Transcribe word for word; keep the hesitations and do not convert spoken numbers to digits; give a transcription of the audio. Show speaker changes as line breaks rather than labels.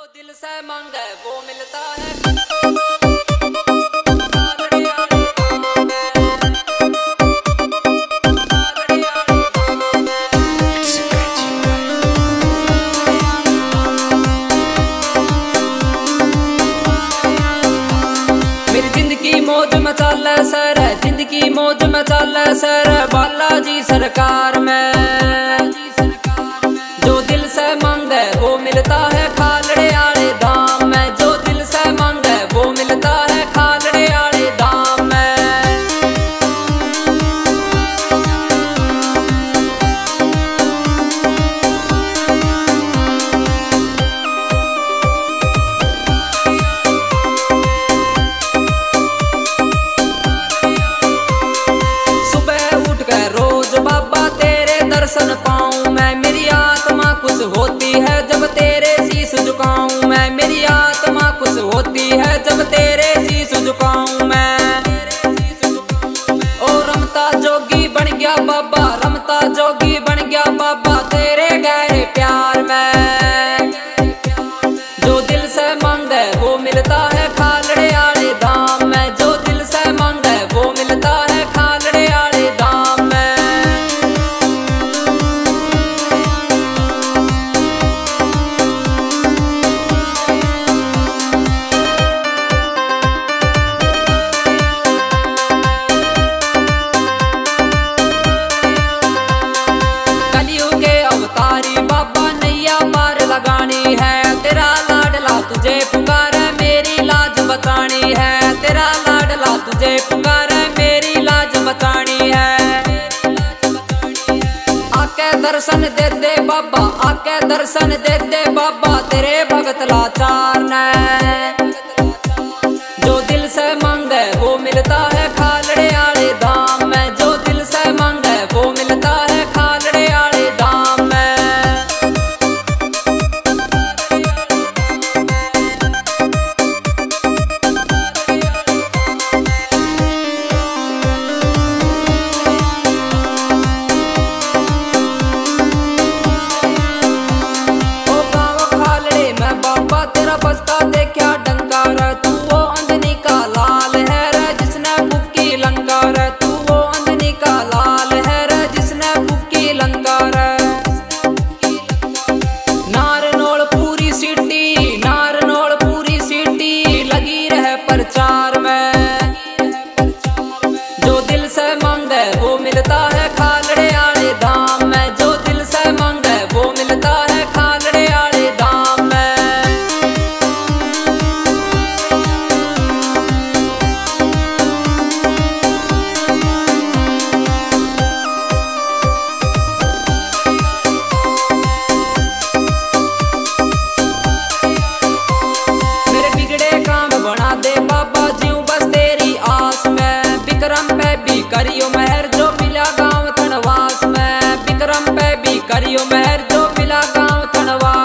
दिल से मांगे वो मिलता है। मेरी जिंदगी मौज में चल सर, जिंदगी मौज में चल सर, बालाजी सरकार में। जो दिल से मांगे वो मिलता है खालड़े आले धाम में। जो दिल से मांगे वो मिलता है खालड़े आले धाम में। सुबह उठ कर रोज बाबा तेरे दर्शन पाऊं मैं। मेरी आत्मा खुश होती है जब तेरे शीश झुकाऊं मैं। मेरी आत्मा खुश होती है जब तेरे शीश झुकाऊं मैं। ओ रमता जोगी बन गया बाबा, रमता जोगी बन गया बाबा तेरे गहरे प्यार में। जो दिल से मांगे वो मिलता है खालड़े आले धाम में। जो दिल से मांगे वो मिलता है खालड़े आले धाम में। लगानी है तेरा लाडला तुझे पुकारे मेरी लाज बचानी है। तेरा लाडला तुझे पुकारे मेरी लाज बचानी है। आके दर्शन दे दे बाबा, आके दर्शन दे दे बाबा तेरे भगत लाचार ने। जो दिल से मांगे वो मिलता है खालड़े आले धाम में। जो दिल से मांगे वो मिलता है खालड़े आले धाम में। तेरा बस्ता देखा डंकार, तू वो अंजनी का लाल है रे जिसने फूकी लंका रे। तू वो अंजनी का लाल है रे जिसने फूकी लंका रे। नारनौल पूरी सिटी, नारनौल पूरी सिटी लगी रहे प्रचार में। जो दिल से मांगे वो मिलता है खालड़े आले धाम में। जो दिल से मांगे वो मिलता है खालड़े आले धाम में। बना दे बाबा जीव बस तेरी आस में। विक्रम पे भी करियो मेहर जो मिला गाँव थनवास में। विक्रम पे भी करियो मेहर जो मिला गाँव थनवास